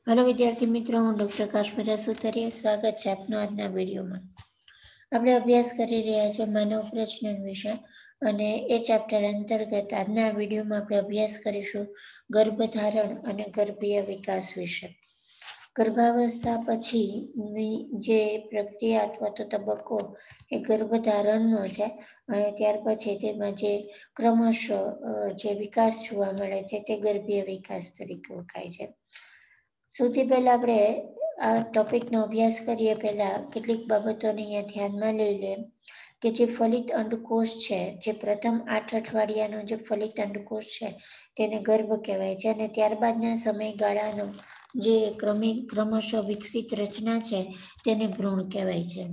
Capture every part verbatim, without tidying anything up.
Hello विद्यार्थी मित्रों, હું ડૉક્ટર કાશ્મીરા સુતરિયા સ્વાગત છે આપનું આજના વિડીયોમાં। આપણે અભ્યાસ કરી રહ્યા છીએ માનવ પ્રજનન વિશે અને એ ચેપ્ટર અંતર્ગત આજના વિડીયોમાં આપણે અભ્યાસ કરીશું ગર્ભધારણ અને ગર્ભીય વિકાસ વિશે। ગર્ભાવસ્થા પછીની જે પ્રક્રિયા અથવા તો તબક્કો એ ગર્ભધારણનો છે અને ત્યાર પછી તેમાં જે ક્રમશઃ જે વિકાસ જોવા મળે છે તે ગર્ભીય વિકાસ તરીકે ઓળખાય છે। સૌથી પહેલાં આપણે આ ટોપિકનો અભ્યાસ કરીએ પહેલાં કેટલીક બાબતોને અહીંયા ધ્યાનમાં લઈ લે કે જે ફલિત અંડકોષ છે, જે પ્રથમ આઠ અઠવાડિયાનો જે ફલિત અંડકોષ છે તેને ગર્ભ કહેવાય છે અને ત્યારબાદના સમયગાળાનો જે ક્રમિક ક્રમશઃ વિકસિત રચના છે તેને ભ્રૂણ કહેવાય છે।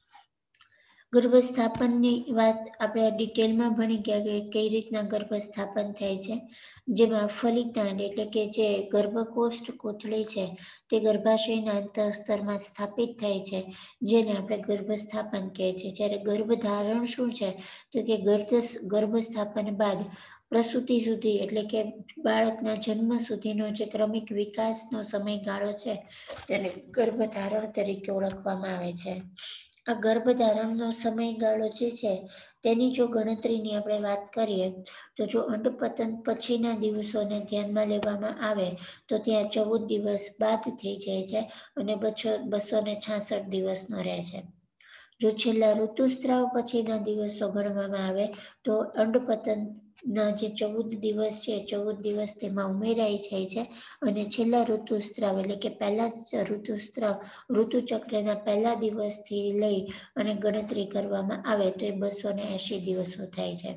ગર્ભસ્થાપનની વાત આપણે ડિટેલમાં ભણી ગયા કે કઈ રીતના ગર્ભસ્થાપન થાય છે, જેમાં ફલિતાંડ એટલે કે જે ગર્ભકોષ્ઠ કોથળી છે તે ગર્ભાશયના અંતઃસ્તરમાં સ્થાપિત થાય છે, જેને આપણે ગર્ભસ્થાપન કહે છે। જ્યારે ગર્ભધારણ શું છે તો કે ગર્ભ ગર્ભસ્થાપન બાદ પ્રસૂતિ સુધી એટલે કે બાળકના જન્મ સુધીનો જે ક્રમિક વિકાસનો સમયગાળો છે તેને ગર્ભધારણ તરીકે ઓળખવામાં આવે છે। આ ગર્ભધારણનો સમયગાળો જે છે તેની જો ગણતરીની આપણે વાત કરીએ તો જો અંડપતન પછીના દિવસોને ધ્યાનમાં લેવામાં આવે તો ત્યાં ચૌદ દિવસ બાદ થઈ જાય છે અને બસો બસો ને છાસઠ દિવસનો રહે છે। જો છેલ્લા ઋતુસ્ત્રાવ પછીના દિવસો ગણવામાં આવે તો અંડપતનના જે ચૌદ દિવસ છે ચૌદ દિવસ તેમાં ઉમેરાઈ જાય છે અને છેલ્લા ઋતુસ્ત્રાવ એટલે કે પહેલા ઋતુસ્ત્રાવ ઋતુચક્રના પહેલા દિવસથી લઈ અને ગણતરી કરવામાં આવે તો એ બસો ને એંશી દિવસો થાય છે।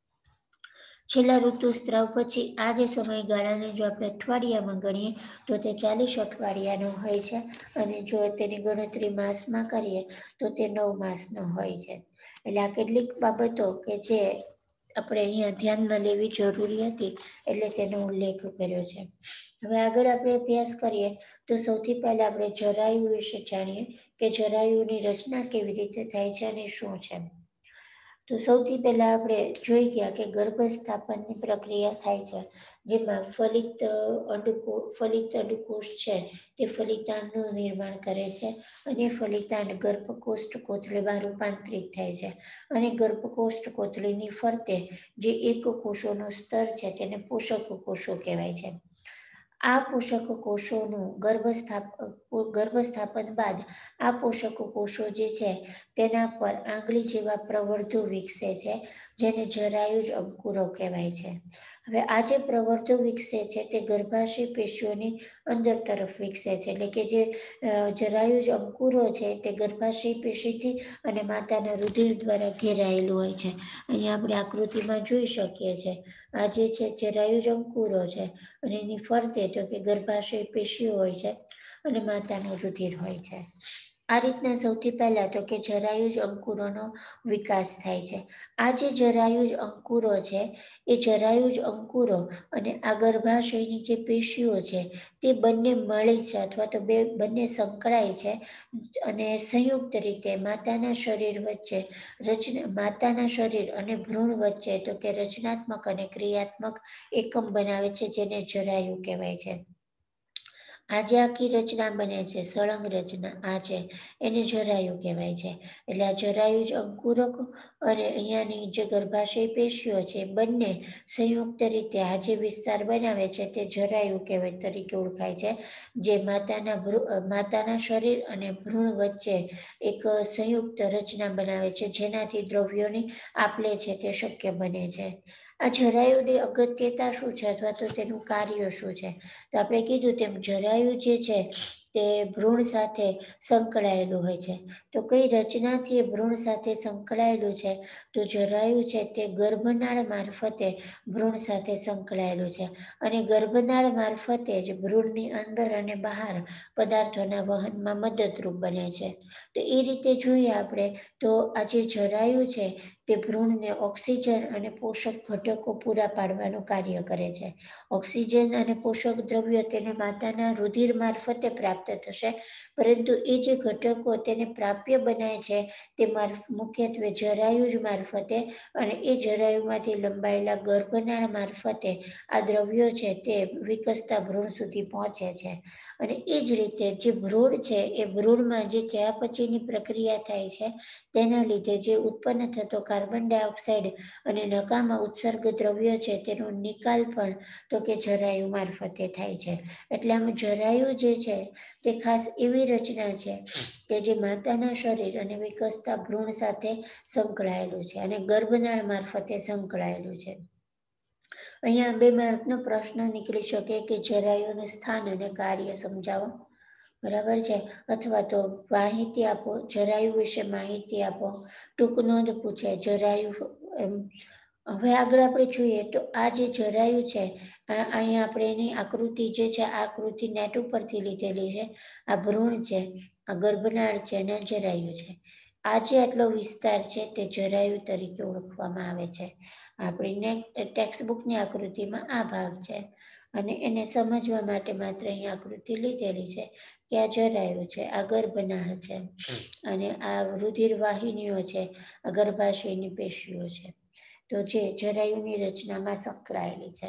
છેલ્લા ઋતુસ્ત્રાવ પછી આ જે સમયગાળાને જો આપણે અઠવાડિયામાં ગણીએ તો તે ચાલીસ અઠવાડિયાનો હોય છે અને જો તેની ગણતરી માસમાં કરીએ તો તે નવ માસનો હોય છે। એટલે આ કેટલીક બાબતો કે જે આપણે અહીંયા ધ્યાનમાં લેવી જરૂરી હતી એટલે તેનો ઉલ્લેખ કર્યો છે। હવે આગળ આપણે અભ્યાસ કરીએ તો સૌથી પહેલા આપણે જરાયુ વિશે જાણીએ કે જરાયુની રચના કેવી રીતે થાય છે અને શું છે। તો સૌથી પહેલા આપણે જોઈ ગયા કે ગર્ભસ્થાપનની પ્રક્રિયા થાય છે, જેમાં ફલિત અંડકો ફલિત અંડકોષ છે તે ફલિતાંડનું નિર્માણ કરે છે અને ફલિતાંડ ગર્ભકોષ્ઠ કોથળીમાં રૂપાંતરિત થાય છે અને ગર્ભકોષ્ઠ કોથળીની ફરતે જે એક કોષોનું સ્તર છે તેને પોષક કોષો કહેવાય છે। આ પોષક કોષોનું ગર્ભસ્થાપ ગર્ભસ્થાપન બાદ આ પોષક કોષો જે છે તેના પર આંગળી જેવા પ્રવર્ધો વિકસે છે, જેને જરાયુજ અંકુરો કહેવાય છે। હવે આ જે પ્રવર્ધો વિકસે છે તે ગર્ભાશય પેશીઓની અંદર તરફ વિકસે છે, એટલે કે જે જરાયુજ અંકુરો છે તે ગર્ભાશય પેશીથી અને માતાના રુધિર દ્વારા ઘેરાયેલું હોય છે। અહીંયા આપણે આકૃતિમાં જોઈ શકીએ છીએ આ જે છે જરાયુજ અંકુરો છે અને એની ફરતે તો કે ગર્ભાશય પેશીઓ હોય છે અને માતાનું રુધિર હોય છે। આ રીતના સૌથી પહેલા તો કે જરાયુજ અંકુરોનો વિકાસ થાય છે। આ જે જરાયુજ અંકુરો છે એ જરાયુજ અંકુરો અને આ ગર્ભાશયની જે પેશીઓ છે તે બંને મળી છે અથવા તો બે બંને સંકળાય છે અને સંયુક્ત રીતે માતાના શરીર વચ્ચે રચના માતાના શરીર અને ભ્રૂણ વચ્ચે તો કે રચનાત્મક અને ક્રિયાત્મક એકમ બનાવે છે, જેને જરાયુ કહેવાય છે। આ જે આખી રચના બને છે સળંગ રચના આ છે એને જરાયુ કહેવાય છે। એટલે આ જરાયુજ અંકુરક અને અહીંયાની જે ગર્ભાશય પેશીઓ છે બંને સંયુક્ત રીતે આ જે વિસ્તાર બનાવે છે તે જરાયુ કહેવાય તરીકે ઓળખાય છે, જે માતાના માતાના શરીર અને ભ્રૂણ વચ્ચે એક સંયુક્ત રચના બનાવે છે, જેનાથી દ્રવ્યોની આપ-લે છે તે શક્ય બને છે। આ જરાયુની અગત્યતા શું છે અથવા તો તેનું કાર્ય શું છે, તો આપણે કીધું તેમ જરાયુ જે છે તે ભ્રૂણ સાથે સંકળાયેલું હોય છે। તો કઈ રચનાથી ભ્રૂણ સાથે સંકળાયેલું છે તો જરાયુ છે તે ગર્ભનાળ મારફતે ભ્રૂણ સાથે સંકળાયેલું છે અને ગર્ભનાળ મારફતે જ ભ્રૂણની અંદર અને બહાર પદાર્થોના વહનમાં મદદરૂપ બને છે। તો એ રીતે જોઈએ આપણે તો આ જે જરાયુ છે તે ભ્રૂણને ઓક્સિજન અને પોષક ઘટકો પૂરા પાડવાનું કાર્ય કરે છે। ઓક્સિજન અને પોષક દ્રવ્યો તેને માતાના રુધિર મારફતે પ્રાપ્ત પ્રાપ્ત થશે, પરંતુ એ જે ઘટકો તેને પ્રાપ્ય બનાવે છે તે માર્ફ મુખ્યત્વે જરાયુ જ મારફતે અને એ જરાયુમાંથી લંબાયેલા ગર્ભનાળ મારફતે આ દ્રવ્યો છે તે વિકસતા ભ્રૂણ સુધી પહોંચે છે. અને એ જ રીતે જે ભ્રૂણ છે એ ભ્રૂણમાં જે ચયાપચયની પ્રક્રિયા થાય છે તેના લીધે જે ઉત્પન્ન થતો કાર્બન ડાયોક્સાઇડ અને નકામા ઉત્સર્ગ દ્રવ્યો છે તેનો નિકાલ પણ તો કે જરાયુ મારફતે થાય છે. એટલે આમ જરાયુ જે છે તે ખાસ એવી રચના છે કે જે માતાના શરીર અને વિકસતા ભ્રૂણ સાથે સંકળાયેલું છે અને ગર્ભનાળ મારફતે સંકળાયેલું છે. અહીંયા બે માર્કનો પ્રશ્ન નીકળી શકે કે જરાયુનું સ્થાન અને કાર્ય સમજાવો. બરાબર છે, અથવા તો માહિતી આપો, જરાયુ વિશે માહિતી આપો, ટૂંક નોંધ પૂછે જરાયુ. હવે આગળ આપણે જોઈએ તો આ જે જરાયુ છે અહીંયા આપણે એની આકૃતિ જે છે આ આકૃતિ નેટ ઉપરથી લીધેલી છે. આ ભ્રૂણ છે, આ ગર્ભનાળ છે અને જરાયુ છે. આ જે આટલો વિસ્તાર છે તે જરાયુ તરીકે ઓળખવામાં આવે છે. આપણી ટેક્સ્ટબુકની આકૃતિમાં આ ભાગ છે અને એને સમજવા માટે માત્ર અહીં આકૃતિ લીધેલી છે કે આ જરાયુ છે, આ ગર્ભનાળ છે અને આ રુધિર વાહિનીઓ છે, આ ગર્ભાશયની પેશીઓ છે. તો જે જરાયુની રચનામાં સંકળાયેલી છે.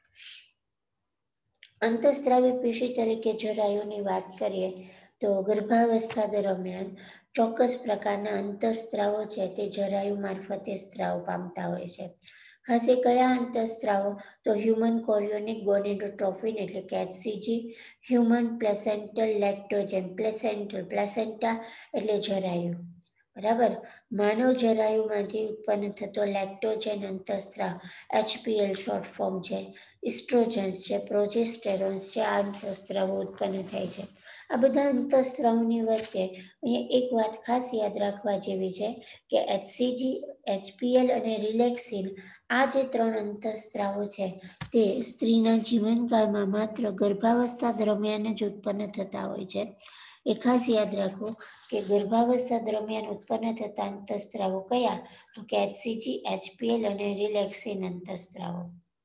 અંતઃસ્ત્રાવી પેશી તરીકે જરાયુની વાત કરીએ તો ગર્ભાવસ્થા દરમિયાન ચોક્કસ પ્રકારના અંતઃસ્ત્રાવો છે તે જરાયુ મારફતે સ્ત્રાવ પામતા હોય છે. ખાસ એ કયા અંતઃસ્ત્રાવો? તો હ્યુમન કોરિયોનિક ગોનેડોટ્રોફિન એટલે કે HCG, human placental lactogen, placental placenta એટલે જરાયુ. બરાબર, માનવ જરાયુમાંથી ઉત્પન્ન થતો લેક્ટોજન અંતઃસ્ત્રાવ એચપીએલ શોર્ટ ફોર્મ છે, ઇસ્ટ્રોજન્સ છે, પ્રોજેસ્ટેરોન્સ છે, આ અંતઃસ્ત્રાવો ઉત્પન્ન થાય છે. આ બધા અંતઃસ્ત્રાવોની વચ્ચે અહીંયા એક વાત ખાસ યાદ રાખવા જેવી છે કે એચસીજી, એચપીએલ અને રિલેક્સિન આ જે ત્રણ અંતઃસ્ત્રાવો છે તે સ્ત્રીના જીવનકાળમાં માત્ર ગર્ભાવસ્થા દરમિયાન જ ઉત્પન્ન થતા હોય છે. એ ખાસ યાદ રાખવું કે ગર્ભાવસ્થા દરમિયાન ઉત્પન્ન થતા અંતઃસ્ત્રાવો કયા? તો કે એચસીજી, એચપીએલ અને રિલેક્સિન અંતઃસ્ત્રાવો.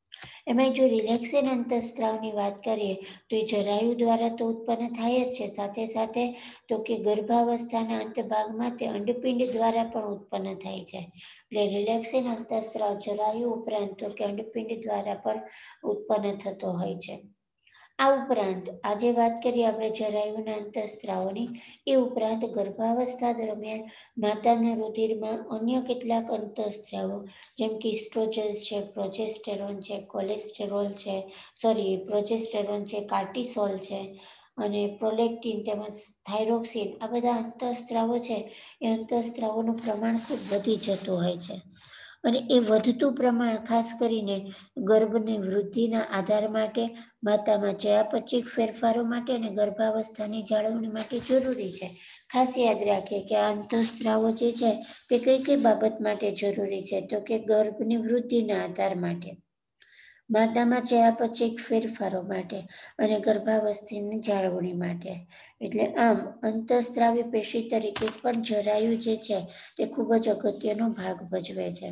એમાં જો રિલેક્સિન અંતઃસ્ત્રાવની વાત કરીએ તો એ જરાયુ દ્વારા તો ઉત્પન્ન થાય જ છે, સાથે સાથે તો કે ગર્ભાવસ્થાના અંત ભાગમાં તે અંડપિંડ દ્વારા પણ ઉત્પન્ન થાય છે. એટલે રિલેક્સિન અંતઃસ્ત્રાવ જરાયુ ઉપરાંત તો કે અંડપિંડ દ્વારા પણ ઉત્પન્ન થતો હોય છે. આ ઉપરાંત આજે વાત કરીએ આપણે જરાયુના અંતઃસ્ત્રાવોની, એ ઉપરાંત ગર્ભાવસ્થા દરમિયાન માતાના રુધિરમાં અન્ય કેટલાક અંતઃસ્ત્રાવો જેમ કે ઇસ્ટ્રોજન્સ છે, પ્રોજેસ્ટેરોન છે, કોલેસ્ટેરોલ છે, સોરી પ્રોજેસ્ટેરોન છે, કાર્ટિસોલ છે અને પ્રોલેક્ટિન તેમજ થાઇરોક્સિન આ બધા અંતઃસ્ત્રાવો છે એ અંતઃસ્ત્રાવોનું પ્રમાણ ખૂબ વધી જતું હોય છે. અને એ વધતું પ્રમાણ ખાસ કરીને ગર્ભની વૃદ્ધિના આધાર માટે, માતામાં ચયાપચયિક ફેરફારો માટે અને ગર્ભાવસ્થાની જાળવણી માટે જરૂરી છે. ખાસ યાદ રાખીએ કે આ અંતઃસ્ત્રાવો જે છે તે કઈ કઈ બાબત માટે જરૂરી છે? તો કે ગર્ભની વૃદ્ધિના આધાર માટે, માતામાં ચયાપચયિક ફેરફારો માટે અને ગર્ભાવસ્થાની જાળવણી માટે. એટલે આમ અંતઃસ્ત્રાવી પેશી તરીકે પણ જરાયુ જે છે તે ખૂબ જ અગત્યનો ભાગ ભજવે છે.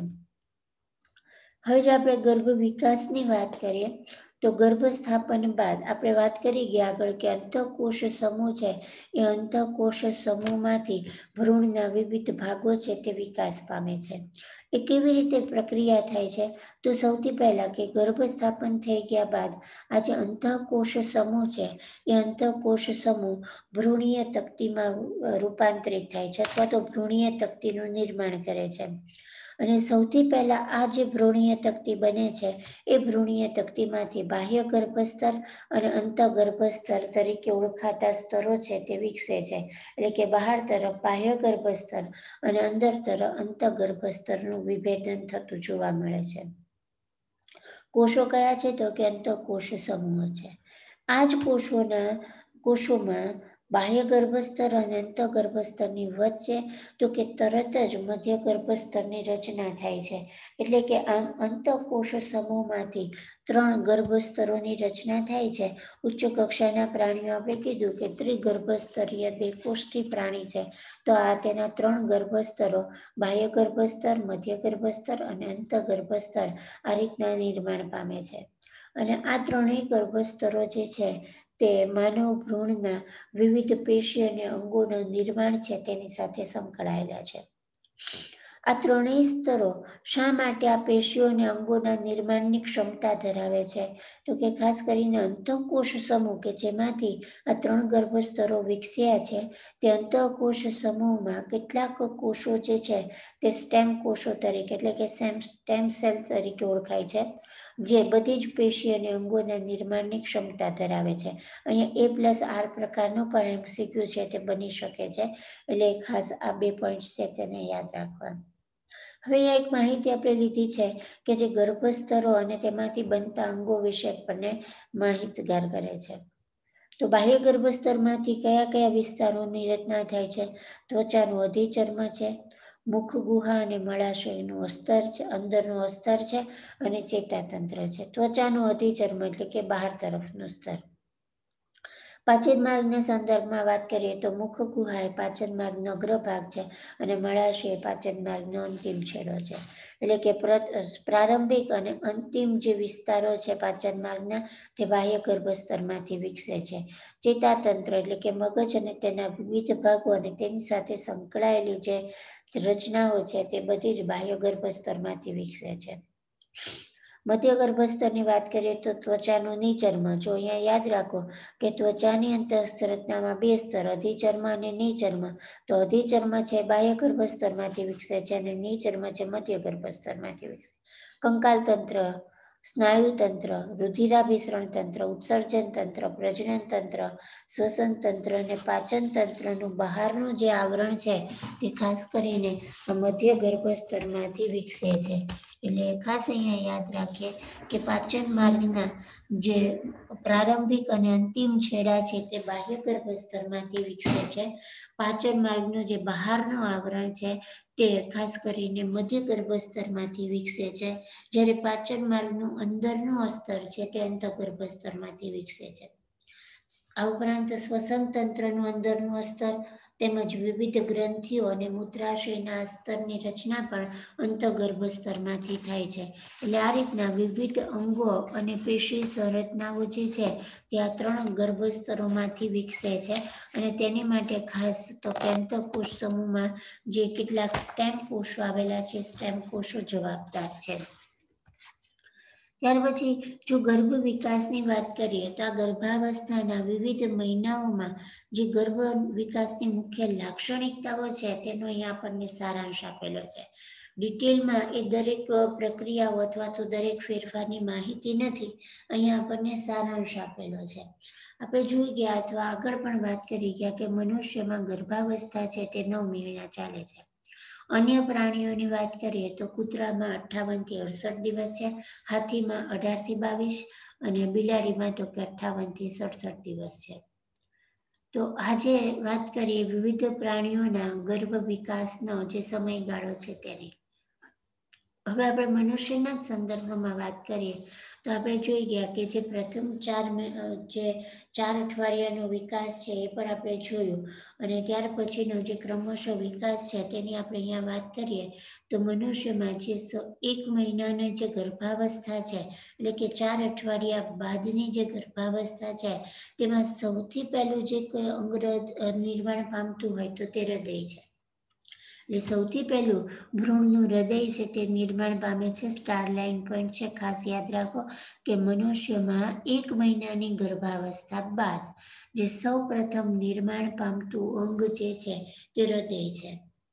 હવે જો આપણે ગર્ભ વિકાસની વાત કરીએ તો ગર્ભ સ્થાપન બાદ આપણે વાત કરી ગયા આગળ કે અંતઃકોશ સમૂહ છે એ અંતઃકોશ સમૂહમાંથી ભ્રૂણના વિવિધ ભાગો છે તે વિકાસ પામે છે. એ કેવી રીતે પ્રક્રિયા થાય છે? તો સૌથી પહેલા કે ગર્ભ સ્થાપન થઈ ગયા બાદ આ જે અંતઃકોશ સમૂહ છે એ અંતઃકોશ સમૂહ ભ્રૂણીય તકતીમાં રૂપાંતરિત થાય છે અથવા તો ભ્રૂણીય તકતીનું નિર્માણ કરે છે. અને સૌથી પહેલા આ જે ભ્રૂણીય તકતી બને છે એ ભ્રૂણીય તકતીમાંથી બાહ્ય ગર્ભસ્તર અને અંતઃગર્ભસ્તર તરીકે ઓળખાતા સ્તરો છે તે વિકસે છે. એટલે કે બહાર તરફ બાહ્ય ગર્ભસ્તર અને અંદર તરફ અંતઃગર્ભસ્તરનું વિભેદન થતું જોવા મળે છે. કોષો કયા છે? તો કે અંતઃકોશ સમૂહ છે. આ જ કોષોના કોષોમાં બાહ્ય ગર્ભસ્તર અને અંતઃગર્ભસ્તરની વચ્ચે તો કે તરત જ મધ્ય ગર્ભસ્તરની રચના થાય છે. એટલે કે આમ અંતઃકોશ સમૂહમાંથી ત્રણ ગર્ભસ્તરોની રચના થાય છે. ઉચ્ચ કક્ષાના પ્રાણીઓ આપણે કીધું કે ત્રિગર્ભસ્તરીય દેહકોષ્ઠી પ્રાણી છે, તો આ તેના ત્રણ ગર્ભસ્તરો બાહ્ય ગર્ભસ્તર, મધ્ય ગર્ભસ્તર અને અંતઃગર્ભસ્તર આ રીતના નિર્માણ પામે છે. અને આ ત્રણેય ગર્ભસ્તરો જે છે તે માનવ ભ્રૂણના વિવિધ પેશી અને અંગોનું નિર્માણ છે તેની સાથે સંકળાયેલા છે. આ ત્રણેય સ્તરો શા માટે આ પેશીઓ અને અંગોના નિર્માણની ક્ષમતા ધરાવે છે? તો કે ખાસ કરીને અંતઃકોશ સમૂહ કે જેમાંથી આ ત્રણ ગર્ભસ્તરો વિકસ્યા છે તે અંતઃકોશ સમૂહમાં કેટલાક કોષો જે છે તે સ્ટેમ કોષો તરીકે એટલે કે સ્ટેમ સેલ તરીકે ઓળખાય છે, જે બધી જ પેશી અને અંગોના નિર્માણની ક્ષમતા ધરાવે છે. અહીંયા એ પ્લસ આર પ્રકારનો પણ એમસીક્યુ છે તે બની શકે છે, એટલે ખાસ આ બે પોઈન્ટ છે તેને યાદ રાખવા. હવે અહીંયા એક માહિતી આપણે લીધી છે કે જે ગર્ભસ્તરો અને તેમાંથી બનતા અંગો વિશે આપણને માહિતગાર કરે છે. તો બાહ્ય ગર્ભસ્તરમાંથી કયા કયા વિસ્તારોની રચના થાય છે? ત્વચાનું અધિચર્મ છે, મુખ ગુહા અને મળાશયનું અસ્તર છે, અંદરનું અસ્તર છે અને ચેતાતંત્ર છે. ત્વચાનું અધિચર્મ એટલે કે બહાર તરફનું સ્તર. પાચન માર્ગના સંદર્ભમાં વાત કરીએ તો મુખ ગુહા એ પાચન માર્ગનો અગ્રભાગ છે અને મળાશય એ પાચન માર્ગનો અંતિમ છેડો છે. એટલે કે પ્રારંભિક અને અંતિમ જે વિસ્તારો છે પાચન માર્ગના તે બાહ્ય ગર્ભસ્તરમાંથી વિકસે છે. ચેતાતંત્ર એટલે કે મગજ અને તેના વિવિધ ભાગો અને તેની સાથે સંકળાયેલી જે રચનાઓ છે તે બધી જ બાહ્ય ગર્ભસ્તરમાંથી વિકસે છે. મધ્ય ગર્ભસ્તરની વાત કરીએ તો ત્વચાનું નીચર્મ. જો અહીંયા યાદ રાખો કે ત્વચાની અંતસ્થ રચનામાં બે સ્તર અધિચર્મ અને નીચર્મ. તો અધિચર્મ છે બાહ્ય ગર્ભસ્તરમાંથી વિકસે છે અને નીચર્મ છે મધ્ય ગર્ભસ્તરમાંથી વિકસે. કંકાલ તંત્ર, સ્નાયુ તંત્ર, રુધિરાભિસરણ તંત્ર, ઉત્સર્જન તંત્ર, પ્રજનન તંત્ર, શ્વસન તંત્ર અને પાચન તંત્રનું બહારનું જે આવરણ છે તે ખાસ કરીને મધ્ય ગર્ભસ્તરમાંથી વિકસે છે. એટલે ખાસ અહીંયા યાદ રાખીએ કે પાચન માર્ગના જે પ્રારંભિક અને અંતિમ છેડા છે તે બાહ્ય ગર્ભસ્તરમાંથી વિકસે છે. પાચન માર્ગનું જે બહારનું આવરણ છે તે ખાસ કરીને મધ્ય ગર્ભસ્તરમાંથી વિકસે છે, જ્યારે પાચન માર્ગનું અંદરનું અસ્તર છે તે અંતઃગર્ભસ્તરમાંથી વિકસે છે. આ ઉપરાંત શ્વસન તંત્રનું અંદરનું અસ્તર તેમજ વિવિધ ગ્રંથિઓ અને મૂત્રાશયના સ્તરની રચના પણ અંતઃગર્ભસ્તરમાંથી થાય છે. એટલે આ રીતના વિવિધ અંગો અને પેશી સંરચનાઓ જે છે તે આ ત્રણ ગર્ભસ્તરોમાંથી વિકસે છે અને તેની માટે ખાસ તો કે અંતઃકોશ સમૂહમાં જે કેટલાક સ્ટેમ કોષો આવેલા છે સ્ટેમ કોષો જવાબદાર છે. ત્યાર પછી જો ગર્ભ વિકાસની વાત કરીએ તો આ ગર્ભાવસ્થાના વિવિધ મહિનાઓમાં જે ગર્ભ વિકાસની મુખ્ય લાક્ષણિકતાઓ છે તેનો અહીંયા આપણને સારાંશ આપેલો છે. ડિટેલમાં એ દરેક પ્રક્રિયાઓ અથવા તો દરેક ફેરફારની માહિતી નથી, અહીંયા આપણને સારાંશ આપેલો છે. આપણે જોઈ ગયા અથવા આગળ પણ વાત કરી ગયા કે મનુષ્યમાં ગર્ભાવસ્થા છે તે નવ મહિના ચાલે છે. અન્ય પ્રાણીઓની વાત કરીએ તો કૂતરામાં અઠ્ઠાવન થી અડસઠ દિવસ છે, હાથીમાં અઢાર થી બાવીસ અને બિલાડીમાં તો કે અઠ્ઠાવન થી સડસઠ દિવસ છે. તો આજે વાત કરીએ વિવિધ પ્રાણીઓના ગર્ભ વિકાસનો જે સમયગાળો છે તેની. હવે આપણે મનુષ્યના જ સંદર્ભમાં વાત કરીએ તો આપણે જોઈ ગયા કે જે પ્રથમ ચાર જે ચાર અઠવાડિયાનો વિકાસ છે એ પણ આપણે જોયું અને ત્યાર પછીનો જે ક્રમશઃ વિકાસ છે તેની આપણે અહીંયા વાત કરીએ તો મનુષ્યમાં જે એક મહિનાની જે ગર્ભાવસ્થા છે એટલે કે ચાર અઠવાડિયા બાદની જે ગર્ભાવસ્થા છે તેમાં સૌથી પહેલું જે અંગ નિર્માણ પામતું હોય તો તે હૃદય છે. એટલે સૌથી પહેલું ભ્રૂણનું હૃદય છે તે નિર્માણ પામે છે. સ્ટાર લાઇન પોઈન્ટ છે, ખાસ યાદ રાખો કે મનુષ્યમાં એક મહિનાની ગર્ભાવસ્થા બાદ જે સૌ પ્રથમ નિર્માણ પામતું અંગ જે છે તે હૃદય છે.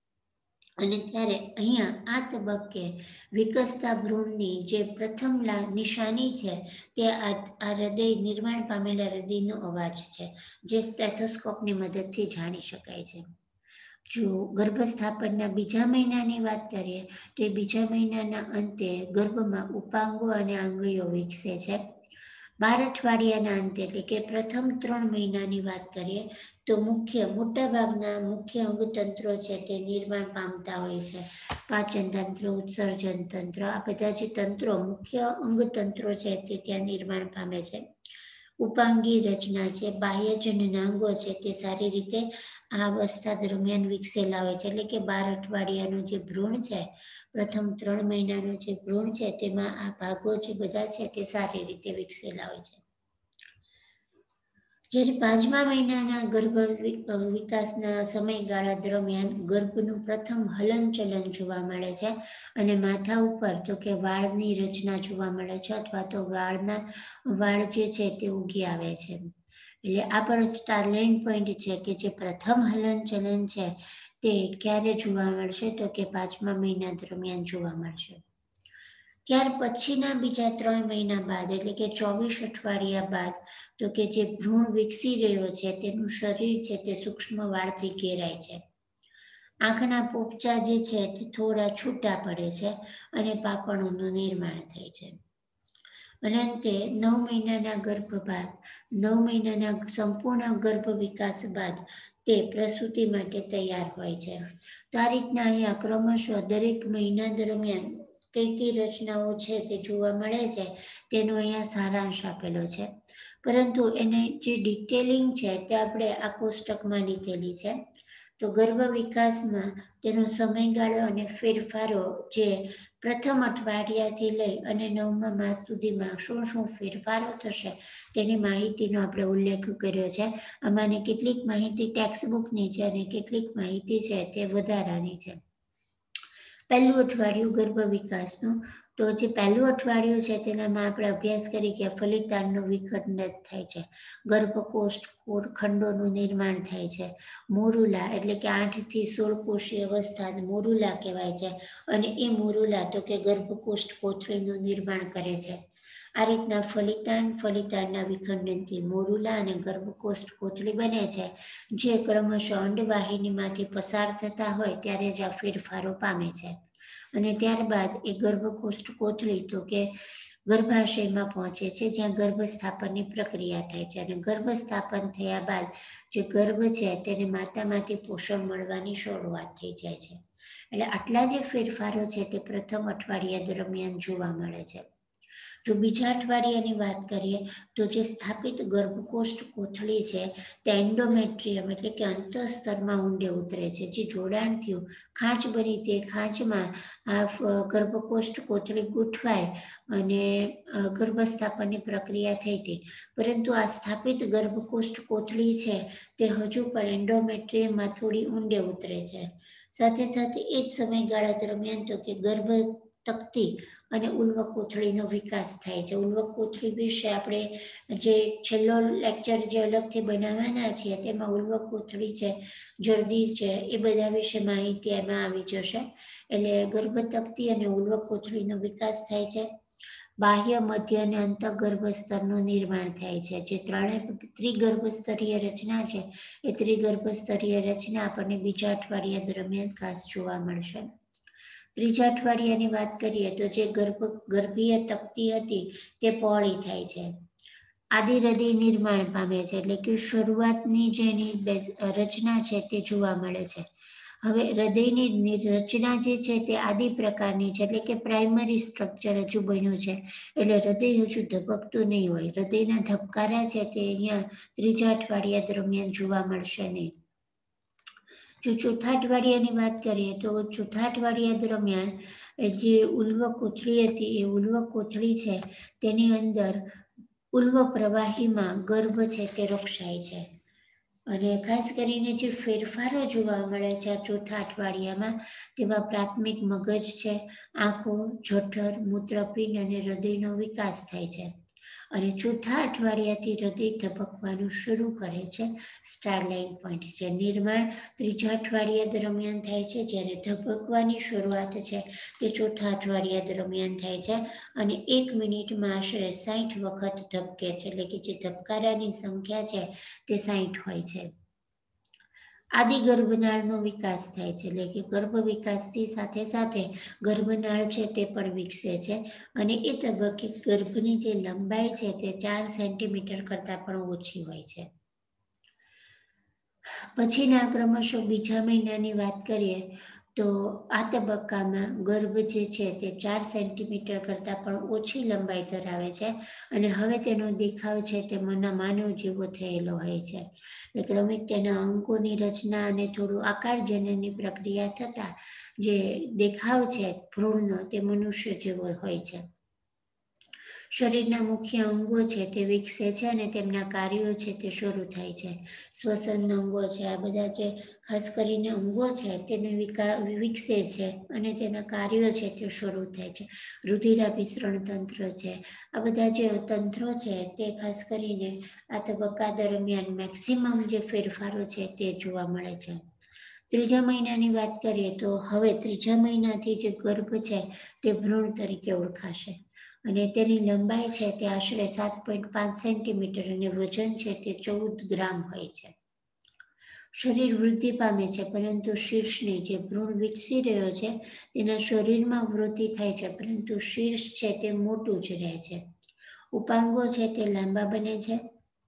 અને ત્યારે અહીંયા આ તબક્કે વિકસતા ભ્રૂણની જે પ્રથમ નિશાની છે તે આ હૃદય નિર્માણ પામેલા હૃદયનો અવાજ છે, જે સ્ટેથોસ્કોપની મદદથી જાણી શકાય છે. જો ગર્ભસ્થાપનના બીજા મહિનાની વાત કરીએ તો એ બીજા મહિનાના અંતે ગર્ભમાં ઉપાંગો અને આંગળીઓ વિકસે છે. બાર અઠવાડિયાના અંતે એટલે કે પ્રથમ ત્રણ મહિનાની વાત કરીએ તો મુખ્ય મોટા ભાગના મુખ્ય અંગતંત્રો છે તે નિર્માણ પામતા હોય છે. પાચન તંત્ર, ઉત્સર્જન તંત્ર, આ બધા જે તંત્રો મુખ્ય અંગતંત્રો છે તે ત્યાં નિર્માણ પામે છે. ઉપાંગી રચના છે, બાહ્ય જનનાંગો છે તે સારી રીતે આ અવસ્થા દરમિયાન વિકસેલા હોય છે. એટલે કે બાર અઠવાડિયાનું જે ભ્રૂણ છે, પ્રથમ ત્રણ મહિનાનું જે ભ્રૂણ છે તેમાં આ ભાગો જે બધા છે તે સારી રીતે વિકસેલા હોય છે. જ્યારે પાંચમા મહિનાના ગર્ભ વિકાસના સમયગાળા દરમિયાન ગર્ભનું પ્રથમ હલનચલન જોવા મળે છે અને માથા ઉપર તો કે વાળની રચના જોવા મળે છે, અથવા તો વાળના વાળ જે છે તે ઉગી આવે છે. એટલે આ પણ સ્ટારલાઇન પોઈન્ટ છે કે જે પ્રથમ હલનચલન છે તે ક્યારે જોવા મળશે, તો કે પાંચમા મહિના દરમિયાન જોવા મળશે. ત્યાર પછીના બીજા ત્રણ મહિના બાદ એટલે કે ચોવીસ અઠવાડિયા બાદ તો કે જે ભ્રૂણ વિકસી રહ્યો છે તેનું શરીર છે તે સૂક્ષ્મ વાળથી ઘેરાય છે. આંખના પોપચા જે છે તે થોડા છૂટા પડે છે અને પાંપણોનું નિર્માણ થાય છે. અને અંતે નવ મહિનાના ગર્ભ બાદ નવ મહિનાના સંપૂર્ણ ગર્ભ વિકાસ બાદ તે પ્રસૂતિ માટે તૈયાર હોય છે. તો આ રીતના અહીંયા ક્રમશઃ દરેક મહિના દરમિયાન કઈ કઈ રચનાઓ છે તે જોવા મળે છે તેનો અહીંયા સારાંશ આપેલો છે. પરંતુ એને જે ડિટેલિંગ છે તે આપણે આ કોષ્ટકમાં લીધેલી છે. તો ગર્ભ વિકાસમાં તેનો સમયગાળો અને ફેરફારો જે પ્રથમ અઠવાડિયાથી લઈ અને નવમા માસ સુધીમાં શું શું ફેરફારો થશે તેની માહિતીનો આપણે ઉલ્લેખ કર્યો છે. આમાંની કેટલીક માહિતી ટેક્સ્ટબુકની છે અને કેટલીક માહિતી છે તે વધારાની છે. પહેલું અઠવાડિયું ગર્ભ વિકાસનું, તો જે પહેલું અઠવાડિયું છે તેનામાં આપણે અભ્યાસ કરી કે ફલિતાંડનું વિખંડન થાય છે, ગર્ભકોષ્ઠ ખંડોનું નિર્માણ થાય છે, મોરુલા એટલે કે આઠ થી સોળ કોષીય અવસ્થા મોરુલા કહેવાય છે, અને એ મોરુલા તો કે ગર્ભકોષ્ઠ કોથળીનું નિર્માણ કરે છે. આ રીતના ફલિતાંડ, ફલિતાંડના વિખંડનથી મોરુલા અને ગર્ભકોષ્ઠ કોથળી બને છે, જે ક્રમશઃ અંડવાહિનીમાંથી પસાર થતા હોય ત્યારે જ આ ફેરફારો પામે છે. અને ત્યારબાદ એ ગર્ભકોષ્ઠ કોથળી તો કે ગર્ભાશયમાં પહોંચે છે, જ્યાં ગર્ભ સ્થાપનની પ્રક્રિયા થાય છે. અને ગર્ભ સ્થાપન થયા બાદ જે ગર્ભ છે તેને માતામાંથી પોષણ મળવાની શરૂઆત થઈ જાય છે. એટલે આટલા જે ફેરફારો છે તે પ્રથમ અઠવાડિયા દરમિયાન જોવા મળે છે. જો બીજા અઠવાડિયાની વાત કરીએ તો જે સ્થાપિત ગર્ભકોષ્ઠ કોથળી છે તે એન્ડોમેટ્રિયમ એટલે કે અંતઃસ્તરમાં ઊંડે ઉતરે છે. જે જોડાણ થયું, ખાંચ બની, તે ખાંચમાં આ ગર્ભકોષ્ઠ કોથળી ગૂંઠવાય અને ગર્ભસ્થાપનની પ્રક્રિયા થઈ હતી. પરંતુ આ સ્થાપિત ગર્ભકોષ્ઠ કોથળી છે તે હજુ પણ એન્ડોમેટ્રિયમમાં થોડી ઊંડે ઉતરે છે. સાથે સાથે એ જ સમયગાળા દરમિયાન તો કે ગર્ભ તકતી અને ઉલ્વ કોથળીનો વિકાસ થાય છે. ઉલ્વ કોથળી વિશે આપણે જે છેલ્લો લેક્ચર જે અલગથી બનાવવાના છીએ તેમાં ઉલ્વ કોથળી છે, જર્દી છે, એ બધા વિશે માહિતી એમાં આવી જશે. એટલે ગર્ભ તકતી અને ઉલ્વ કોથળીનો વિકાસ થાય છે. બાહ્ય, મધ્ય અને અંતઃગર્ભ સ્તરનું નિર્માણ થાય છે. જે ત્રણેય ત્રિગર્ભ સ્તરીય રચના છે એ ત્રિગર્ભ સ્તરીય રચના આપણને બીજા અઠવાડિયા દરમિયાન ખાસ જોવા મળશે. ત્રીજા અઠવાડિયાની વાત કરીએ તો જે ગર્ભ ગર્ભીય તકતી હતી તે પહોળી થાય છે. આદિ હૃદય નિર્માણ પામે છે, એટલે કે શરૂઆતની જેની રચના છે તે જોવા મળે છે. હવે હૃદયની રચના જે છે તે આદિ પ્રકારની છે, એટલે કે પ્રાઇમરી સ્ટ્રક્ચર હજુ બન્યું છે. એટલે હૃદય હજુ ધબકતું નહીં હોય. હૃદયના ધબકારા છે તે અહીંયા ત્રીજા અઠવાડિયા દરમિયાન જોવા મળશે નહીં. જો ચોથા અઠવાડિયાની વાત કરીએ તો ચોથા અઠવાડિયા દરમિયાન જે ઉલ્વ કોથળી હતી એ ઉલ્વ કોથળી છે તેની અંદર ઉલ્વ પ્રવાહીમાં ગર્ભ છે તે રક્ષાય છે. અને ખાસ કરીને જે ફેરફારો જોવા મળે છે આ ચોથા અઠવાડિયામાં, તેમાં પ્રાથમિક મગજ છે, આંખો, જઠર, મૂત્રપિંડ અને હૃદયનો વિકાસ થાય છે. અને ચોથા અઠવાડિયાથી હૃદય ધબકવાનું શરૂ કરે છે. સ્ટારલાઇન પોઈન્ટ છે. નિર્માણ ત્રીજા અઠવાડિયા દરમિયાન થાય છે, જ્યારે ધબકવાની શરૂઆત છે તે ચોથા અઠવાડિયા દરમિયાન થાય છે. અને એક મિનિટમાં આશરે સાઠ વખત ધબકે છે, એટલે કે જે ધબકારાની સંખ્યા છે તે સાઠ હોય છે. આદિ ગર્ભનાળનો વિકાસ થાય છે, એટલે કે ગર્ભ વિકાસથી સાથે સાથે ગર્ભનાળ છે તે પણ વિકસે છે. અને એ તબક્કે ગર્ભની જે લંબાઈ છે તે ચાર સેન્ટીમીટર કરતાં પણ ઓછી હોય છે. પછીના ક્રમશઃ બીજા મહિનાની વાત કરીએ તો આ તબક્કામાં ગર્ભ જે છે તે ચાર સેન્ટીમીટર કરતાં પણ ઓછી લંબાઈ ધરાવે છે અને હવે તેનો દેખાવ છે તે મના માનવ જેવો થયેલો હોય છે. એટલે ક્રમિક તેના અંગોની રચના અને થોડું આકારજનનની પ્રક્રિયા થતાં જે દેખાવ છે ભ્રૂણનો તે મનુષ્ય જેવો હોય છે. શરીરના મુખ્ય અંગો છે તે વિકસે છે અને તેમના કાર્યો છે તે શરૂ થાય છે. શ્વસન અંગો છે, આ બધા જે ખાસ કરીને અંગો છે તેને વિકા વિકસે છે અને તેના કાર્યો છે તે શરૂ થાય છે. રુધિરાભિસરણ તંત્ર છે, આ બધા જે તંત્રો છે તે ખાસ કરીને આ તબક્કા દરમિયાન મેક્સિમમ જે ફેરફારો છે તે જોવા મળે છે. ત્રીજા મહિનાની વાત કરીએ તો હવે ત્રીજા મહિનાથી જે ગર્ભ છે તે ભ્રૂણ તરીકે ઓળખાશે અને તેની લંબાઈ છે તે આશરે સાત પોઈન્ટ પાંચ સેન્ટીમીટર અને વજન છે તે ચૌદ ગ્રામ હોય છે. શરીર વૃદ્ધિ પામે છે પરંતુ શીર્ષની જે ભ્રૂણ વિકસી રહ્યો છે તેના શરીરમાં વૃદ્ધિ થાય છે પરંતુ શીર્ષ છે તે મોટું જ રહે છે. ઉપાંગો છે તે લાંબા બને છે,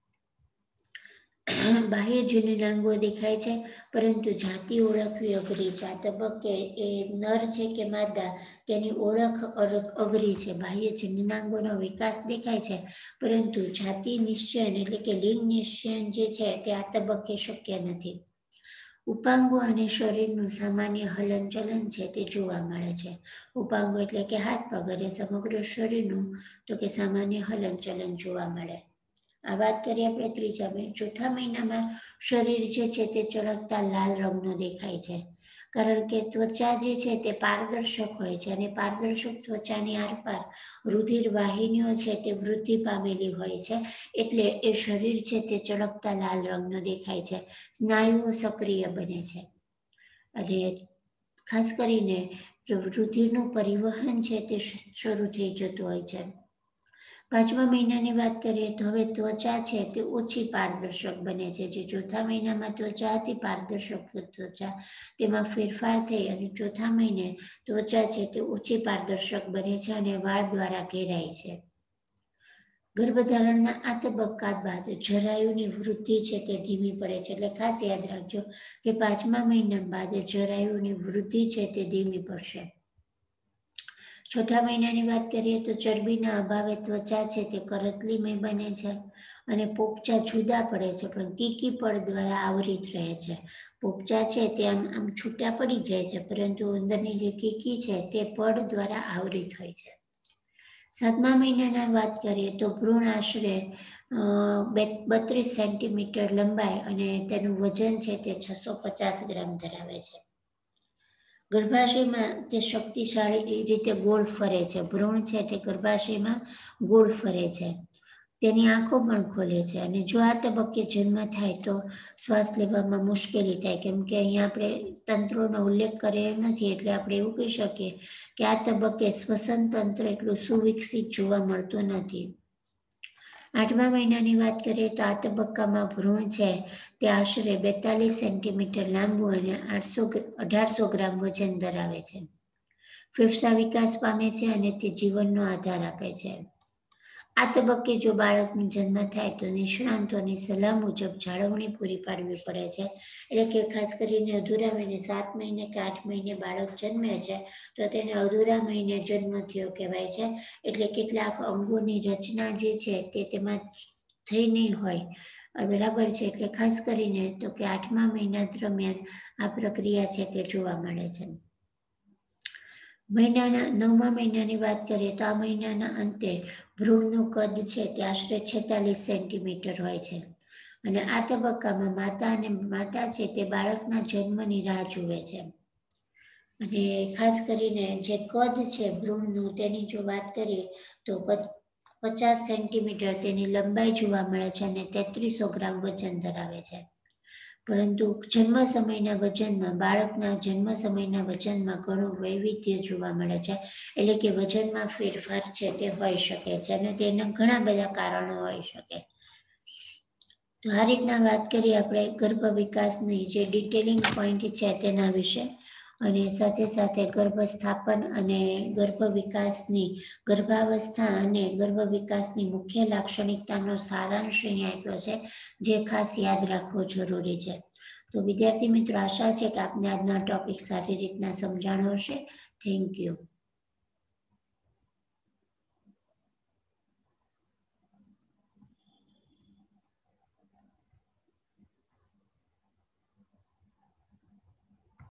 બાહ્ય જનનાંગો દેખાય છે પરંતુ જાતિ ઓળખવી અઘરી છે. આ તબક્કે એ નર છે કે માદા તેની ઓળખ અઘરી છે. બાહ્ય જનનાંગોનો વિકાસ દેખાય છે પરંતુ જાતિ નિશ્ચયન એટલે કે લિંગ નિશ્ચયન જે છે તે આ તબક્કે શક્ય નથી. ઉપાંગો અને શરીરનું સામાન્ય હલનચલન છે તે જોવા મળે છે. ઉપાંગો એટલે કે હાથ પગ અને સમગ્ર શરીરનું તો કે સામાન્ય હલનચલન જોવા મળે. આ વાત કરીએ આપણે ત્રીજા મહિના. ચોથા મહિનામાં શરીર જે છે તે ચળકતા લાલ રંગનું દેખાય છે કારણ કે ત્વચા જે છે તે પારદર્શક હોય છે અને પારદર્શક ત્વચાની આરપાર રુધિર વાહિનીઓ છે તે વૃદ્ધિ પામેલી હોય છે એટલે એ શરીર છે તે ચળકતા લાલ રંગનું દેખાય છે. સ્નાયુઓ સક્રિય બને છે અને ખાસ કરીને રુધિરનું પરિવહન છે તે શરૂ થઈ જતું હોય છે. પાંચમા મહિનાની વાત કરીએ તો હવે ત્વચા છે તે ઓછી પારદર્શક બને છે. જે ચોથા મહિનામાં ત્વચા હતી પારદર્શક ત્વચા તેમાં ફેરફાર થઈ અને ચોથા મહિને ત્વચા છે તે ઓછી પારદર્શક બને છે અને વાળ દ્વારા ઘેરાય છે. ગર્ભધારણના આ તબક્કા બાદ જરાયુની વૃદ્ધિ છે તે ધીમી પડે છે. એટલે ખાસ યાદ રાખજો કે પાંચમા મહિના બાદ જરાયુની વૃદ્ધિ છે તે ધીમી પડશે. છઠ્ઠા મહિનાની વાત કરીએ તો ચરબીના અભાવે ત્વચા છે તે કરતલીમય બને છે અને પોપચા જુદા પડે છે પણ કીકી પડ દ્વારા આવરિત રહે છે. પોપચા છે તે આમ આમ છૂટા પડી જાય છે પરંતુ અંદરની જે કીકી છે તે પડ દ્વારા આવરિત હોય છે. સાતમા મહિનાના વાત કરીએ તો ભ્રૂણ આશરે બત્રીસ સેન્ટીમીટર લંબાઈ અને તેનું વજન છે તે છસો પચાસ ગ્રામ ધરાવે છે. ગર્ભાશયમાં તે શક્તિશાળી રીતે ગોળ ફરે છે. ભ્રૂણ છે તે ગર્ભાશયમાં ગોળ ફરે છે. તેની આંખો પણ ખોલે છે અને જો આ તબક્કે જન્મ થાય તો શ્વાસ લેવામાં મુશ્કેલી થાય કેમ કે અહીંયા આપણે તંત્રોનો ઉલ્લેખ કરેલો નથી એટલે આપણે એવું કહી શકીએ કે આ તબક્કે શ્વસન તંત્ર એટલું સુવિકસિત જોવા મળતું નથી. આઠમા મહિનાની વાત કરીએ તો આ તબક્કામાં ભ્રૂણ છે તે આશરે બેતાલીસ સેન્ટીમીટર લાંબુ અને આઠસો અઢારસો ગ્રામ વજન ધરાવે છે. ફેફસા વિકાસ પામે છે અને તે જીવનનો આધાર આપે છે. આ તબક્કે જો બાળકનો જન્મ થાય તો નિષ્ણાંતોની સલાહ મુજબ જાળવણી પૂરી પાડવી પડે છે. એટલે કે ખાસ કરીને અધૂરા મહિને સાત મહિને કે આઠ મહિને બાળક જન્મે છે તો તેને અધૂરા મહિને જન્મ થયો કહેવાય છે. એટલે કેટલાક અંગોની રચના જે છે તે તેમાં થઈ નહીં હોય બરાબર છે. એટલે ખાસ કરીને તો કે આઠમા મહિના દરમિયાન આ પ્રક્રિયા છે તે જોવા મળે છે. મહિનાના નવમા મહિનાની વાત કરીએ તો આ મહિનાના અંતે ભ્રૂણનું કદ છે તે આશરે છેતાલીસ સેન્ટીમીટર હોય છે અને આ તબક્કામાં માતા અને માતા છે તે બાળકના જન્મની રાહ જુએ છે. અને ખાસ કરીને જે કદ છે ભ્રૂણનું તેની જો વાત કરીએ તો પચાસ સેન્ટીમીટર તેની લંબાઈ જોવા મળે છે અને તેત્રીસો ગ્રામ વજન ધરાવે છે. પરંતુ જન્મ સમયના વજનમાં બાળકના જન્મ સમયના વજનમાં ઘણું વૈવિધ્ય જોવા મળે છે. એટલે કે વજનમાં ફેરફાર છે તે હોઈ શકે છે અને તેના ઘણા બધા કારણો હોઈ શકે. તો આ રીતના વાત કરીએ આપણે ગર્ભ વિકાસની જે ડિટેલિંગ પોઈન્ટ છે તેના વિશે અને સાથે સાથે ગર્ભ સ્થાપન અને ગર્ભ વિકાસની ગર્ભાવસ્થા અને ગર્ભ વિકાસની મુખ્ય લાક્ષણિકતાનો સારાંશ અહીં આપ્યો છે જે ખાસ યાદ રાખવો જરૂરી છે. તો વિદ્યાર્થી મિત્રો, આશા છે કે આપને આજના ટોપિક સારી રીતના સમજાણો હશે. Thank you.